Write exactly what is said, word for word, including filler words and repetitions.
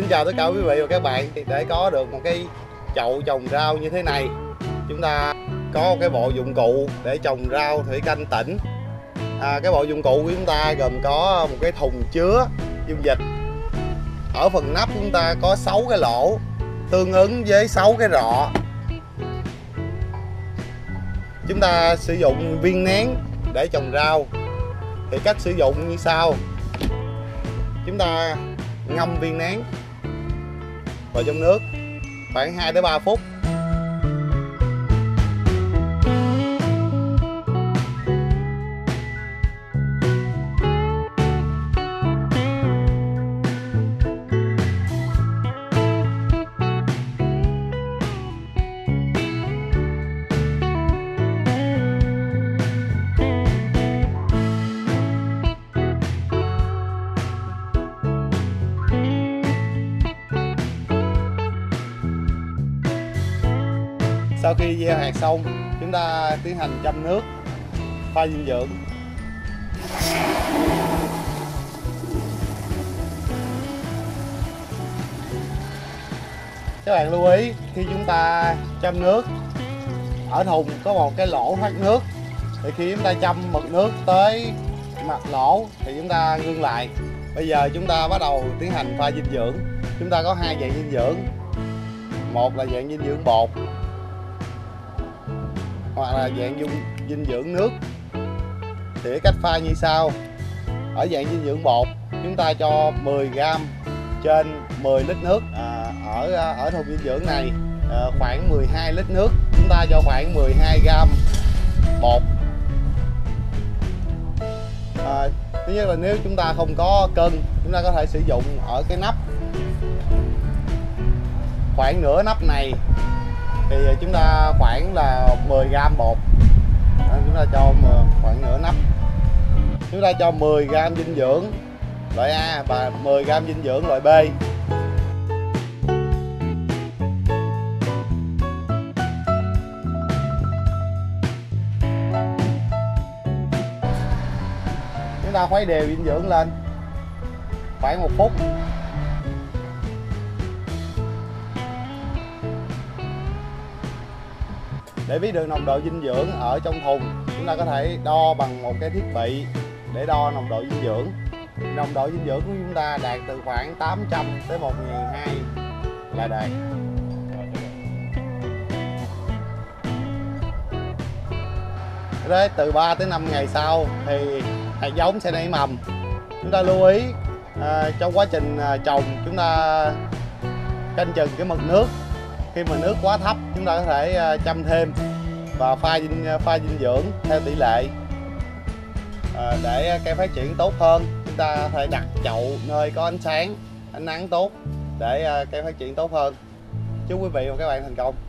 chào tất cả quý vị và các bạn. Để có được một cái chậu trồng rau như thế này, chúng ta có một cái bộ dụng cụ để trồng rau thủy canh tỉnh. à, Cái bộ dụng cụ của chúng ta gồm có một cái thùng chứa dung dịch. Ở phần nắp chúng ta có sáu cái lỗ tương ứng với sáu cái rọ. Chúng ta sử dụng viên nén để trồng rau. Thì cách sử dụng như sau: chúng ta ngâm viên nén vào trong nước khoảng hai tới ba phút. Sau khi gieo hạt xong, chúng ta tiến hành chăm nước, pha dinh dưỡng. Các bạn lưu ý, khi chúng ta chăm nước, ở thùng có một cái lỗ thoát nước. Thì khi chúng ta chăm mực nước tới mặt lỗ thì chúng ta ngưng lại. Bây giờ chúng ta bắt đầu tiến hành pha dinh dưỡng. Chúng ta có hai dạng dinh dưỡng. Một là dạng dinh dưỡng bột, hoặc là dạng dung dinh dưỡng nước. Thì cái cách pha như sau: ở dạng dinh dưỡng bột, chúng ta cho mười gam trên mười lít nước. à, ở ở thùng dinh dưỡng này à, khoảng mười hai lít nước, chúng ta cho khoảng mười hai gam bột. à, Thứ nhất là nếu chúng ta không có cân, chúng ta có thể sử dụng ở cái nắp, khoảng nửa nắp này thì chúng ta khoảng là mười gam bột. Đó, chúng ta cho khoảng nửa nắp. Chúng ta cho mười gam dinh dưỡng loại A và mười gam dinh dưỡng loại B. Chúng ta khuấy đều dinh dưỡng lên khoảng một phút. Để biết được nồng độ dinh dưỡng ở trong thùng, chúng ta có thể đo bằng một cái thiết bị để đo nồng độ dinh dưỡng. Nồng độ dinh dưỡng của chúng ta đạt từ khoảng tám trăm tới một nghìn hai trăm là đạt. Đấy, từ ba tới năm ngày sau thì hạt giống sẽ nảy mầm. Chúng ta lưu ý à, trong quá trình à, trồng, chúng ta canh chừng cái mực nước. Khi mà nước quá thấp, chúng ta có thể chăm thêm và pha dinh pha dinh dưỡng theo tỷ lệ à, để cây phát triển tốt hơn. Chúng ta có thể đặt chậu nơi có ánh sáng, ánh nắng tốt để cây phát triển tốt hơn. Chúc quý vị và các bạn thành công.